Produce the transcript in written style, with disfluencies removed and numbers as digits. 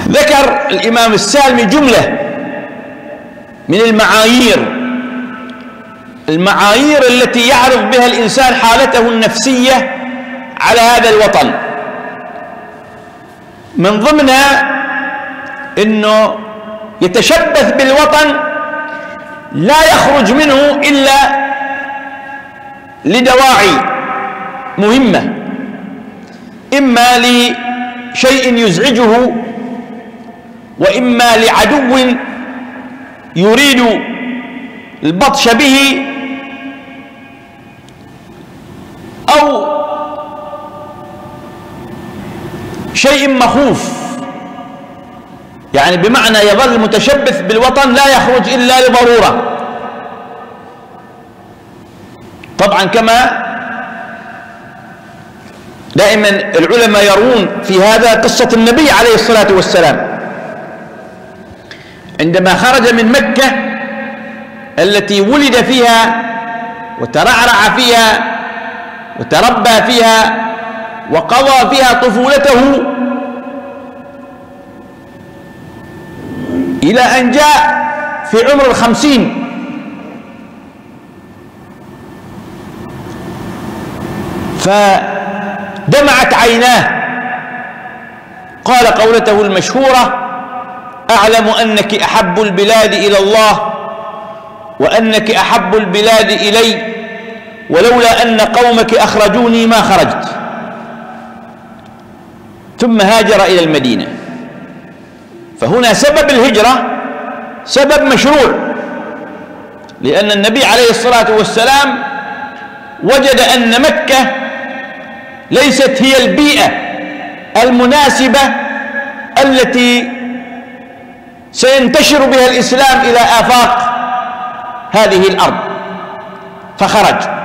ذكر الإمام السالمي جملة من المعايير التي يعرف بها الإنسان حالته النفسية على هذا الوطن. من ضمنها أنه يتشبث بالوطن لا يخرج منه إلا لدواعي مهمة، إما لشيء يزعجه، وإما لعدو يريد البطش به، أو شيء مخوف، يعني بمعنى يظل متشبث بالوطن لا يخرج إلا لضرورة. طبعا كما دائما العلماء يرون في هذا قصة النبي عليه الصلاة والسلام عندما خرج من مكة التي ولد فيها وترعرع فيها وتربى فيها وقضى فيها طفولته، إلى أن جاء في عمر 50 فدمعت عيناه، قال قولته المشهورة: أعلم أنك أحب البلاد إلى الله وأنك أحب البلاد إلي، ولولا أن قومك أخرجوني ما خرجت. ثم هاجر إلى المدينة. فهنا سبب الهجرة سبب مشروع، لأن النبي عليه الصلاة والسلام وجد أن مكة ليست هي البيئة المناسبة التي سينتشر بها الإسلام إلى آفاق هذه الأرض، فخرج.